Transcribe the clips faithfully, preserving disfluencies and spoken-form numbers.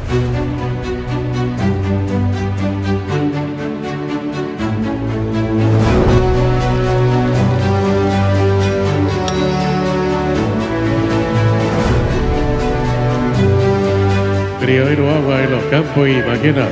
Criadero agua en los campos y maquena.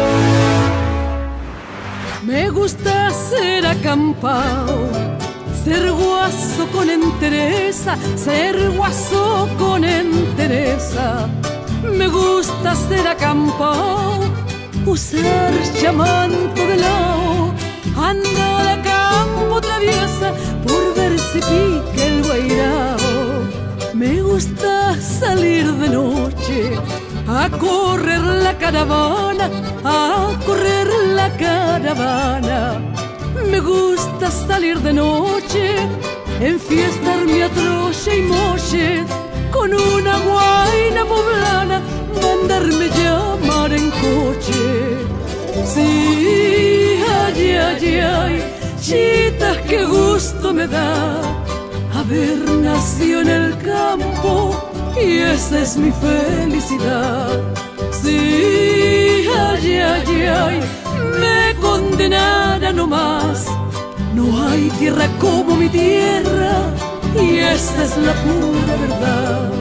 Me gusta ser acampao, ser guaso con entereza, ser guaso con entereza. Me gusta ser acampao, usar chamanto de lao, andar a campo traviesa por ver si pica el guairao. Me gusta salir de noche a correr la caravana, a correr la caravana. Me gusta salir de noche, enfiestarme a troche y moche, con una guaina poblana, mandarme llamar en coche. Sí, ay, ay, ay, chitas, qué gusto me da haber nacido en el campo, y esa es mi felicidad. Sí, ay, ay, ay, me condenara nomás. No hay tierra como mi tierra, y esa es la pura verdad.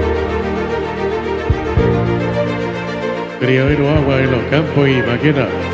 Criadero agua en los campos y maquena.